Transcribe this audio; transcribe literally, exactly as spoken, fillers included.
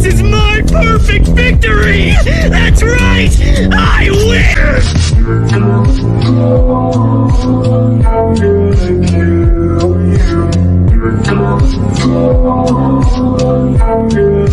This is my perfect victory! That's right! I win!